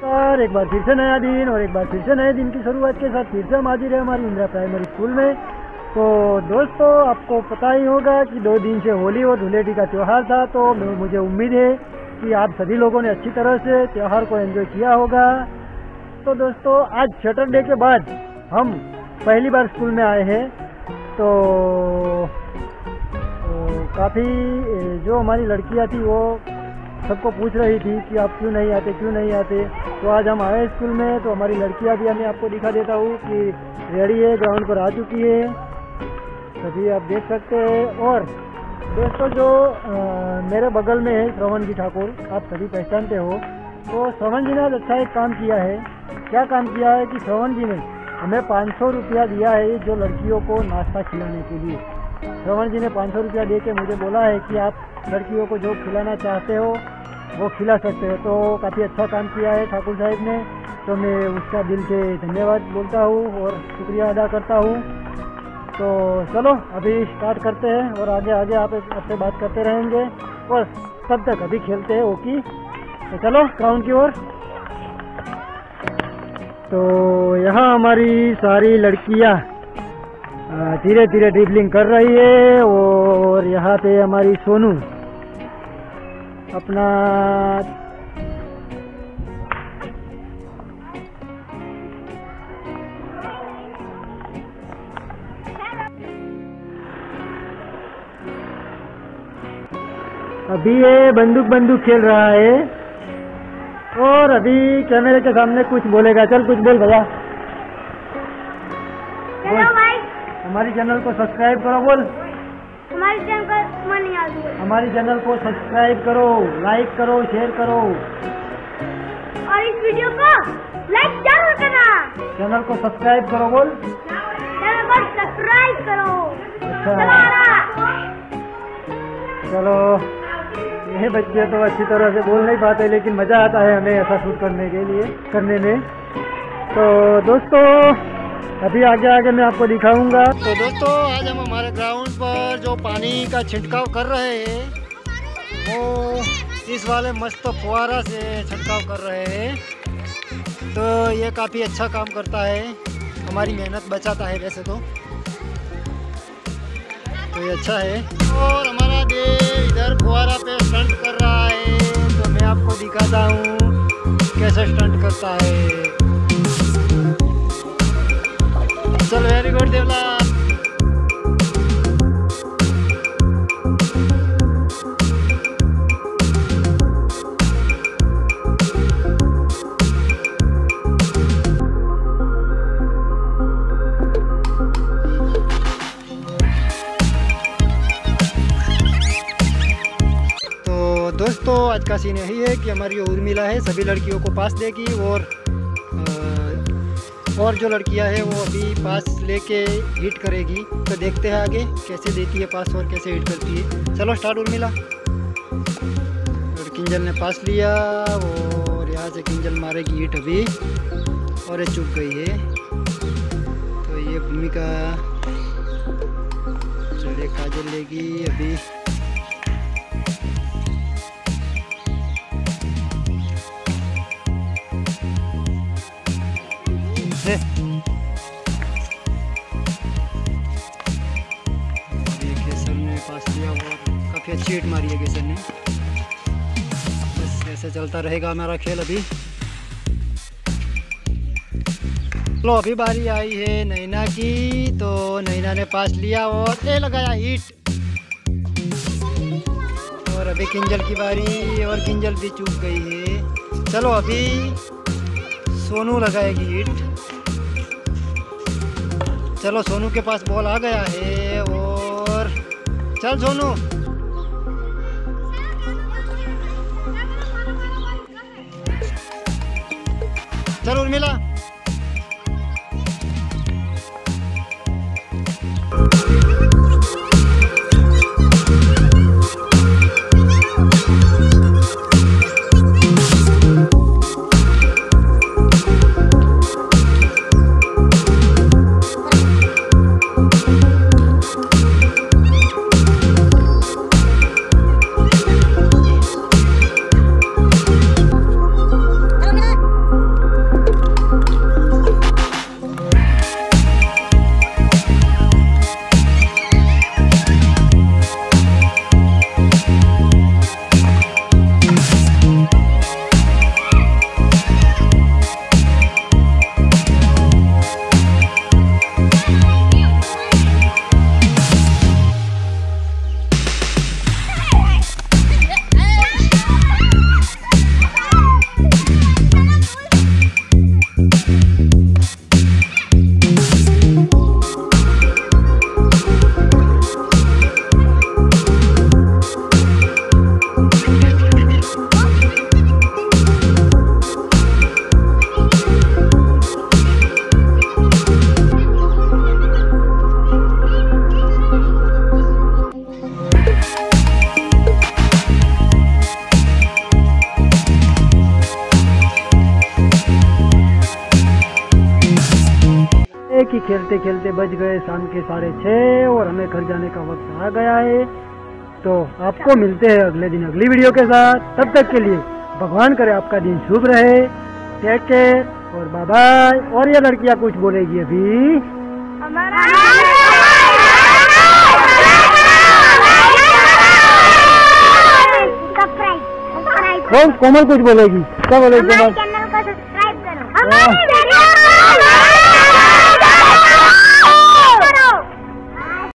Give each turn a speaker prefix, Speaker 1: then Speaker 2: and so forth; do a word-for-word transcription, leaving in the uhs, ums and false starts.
Speaker 1: नमस्कार, एक बार फिर से नया दिन और एक बार फिर से नए दिन की शुरुआत के साथ फिर से हम हाजिर है हमारी इंदिरा प्राइमरी स्कूल में। तो दोस्तों, आपको पता ही होगा कि दो दिन से होली और धुलेटी का त्यौहार था, तो मुझे उम्मीद है कि आप सभी लोगों ने अच्छी तरह से त्यौहार को एंजॉय किया होगा। तो दोस्तों, आज सैटरडे के बाद हम पहली बार स्कूल में आए हैं, तो, तो काफ़ी जो हमारी लड़कियां थी वो सबको पूछ रही थी कि आप क्यों नहीं आते क्यों नहीं आते। तो आज हम आए स्कूल में, तो हमारी लड़कियां भी, मैं आपको दिखा देता हूँ कि रेडी है, ग्राउंड पर आ चुकी है, सभी आप देख सकते हैं। और दोस्तों, जो आ, मेरे बगल में है श्रवण जी ठाकुर, आप सभी पहचानते हो। तो श्रवण जी ने आज अच्छा एक काम किया है। क्या काम किया है कि श्रवण जी ने हमें पाँच सौ रुपया दिया है जो लड़कियों को नाश्ता खिलाने के लिए। श्रवण जी ने पाँच सौ रुपया दे के मुझे बोला है कि आप लड़कियों को जो खिलाना चाहते हो वो खिला सकते हो। तो काफ़ी अच्छा काम किया है ठाकुर साहब ने, तो मैं उसका दिल से धन्यवाद बोलता हूँ और शुक्रिया अदा करता हूँ। तो चलो अभी स्टार्ट करते हैं और आगे आगे आप आपसे बात करते रहेंगे और तब तक अभी खेलते हैं ओके। तो चलो ग्राउंड की ओर। तो यहाँ हमारी सारी लड़कियाँ धीरे धीरे ड्रिबलिंग कर रही है और यहाँ पे हमारी सोनू अपना अभी ये बंदूक बंदूक खेल रहा है और अभी कैमरे के सामने कुछ बोलेगा। चल कुछ बोल भैया।
Speaker 2: हेलो भाई,
Speaker 1: हमारी चैनल को सब्सक्राइब करो। बोल
Speaker 2: हमारी चैनल को मन याद है।
Speaker 1: हमारी चैनल को सब्सक्राइब करो, लाइक करो, शेयर करो
Speaker 2: और इस वीडियो को लाइक जरूर करना।
Speaker 1: चैनल को सब्सक्राइब करो। बोल
Speaker 2: चैनल को सब्सक्राइब करो।
Speaker 1: अच्छा चलो, ये बच्चे तो अच्छी तरह से बोल नहीं पाते, लेकिन मजा आता है हमें ऐसा शूट करने के लिए करने में। तो दोस्तों, अभी आगे आगे मैं आपको दिखाऊंगा। तो दोस्तों, आज हम हमारे ग्राउंड पर जो पानी का छिड़काव कर रहे हैं वो इस वाले मस्त फुहारा से छिड़काव कर रहे हैं। तो ये काफ़ी अच्छा काम करता है, हमारी मेहनत बचाता है वैसे तो तो ये अच्छा है। और हमारा देव इधर फुहारा पे स्टंट कर रहा है, तो मैं आपको दिखाता हूँ कैसे स्टंट करता है। चल, वेरी गुड देवला। तो दोस्तों, आज का सीन यही है कि हमारी उर्मिला है सभी लड़कियों को पास देगी और और जो लड़कियां हैं वो अभी पास लेके हिट करेगी। तो देखते हैं आगे कैसे देती है पास और कैसे हिट करती है। चलो स्टार्ट उर्मिला। और किंजल ने पास लिया और यहाँ से किंजल मारेगी हिट अभी, और ये चुप गई है। तो ये भूमिका चले काजल लेगी अभी। केसर ने पास लिया और काफ़ी अच्छी हिट मारी है केसर ने। बस ऐसे चलता रहेगा हमारा खेल अभी। लो, अभी बारी आई है नैना की, तो नैना ने पास लिया और ए लगाया हिट। और अभी किंजल की बारी और किंजल भी चूक गई है। चलो अभी सोनू लगाएगी हिट। चलो, सोनू के पास बॉल आ गया है और चल सोनू। चल उर्मिला। कि खेलते खेलते बज गए शाम के साढ़े छः और हमें घर जाने का वक्त आ गया है। तो आपको मिलते हैं अगले दिन अगली वीडियो के साथ। तब तक के लिए भगवान करे आपका दिन शुभ रहे। टेक केयर और बाय बाय। और ये लड़कियां कुछ बोलेगी अभी। कोमल कुछ बोलेगी, क्या बोलेगी कोमल?
Speaker 2: चैनल को सब्सक्राइब करो।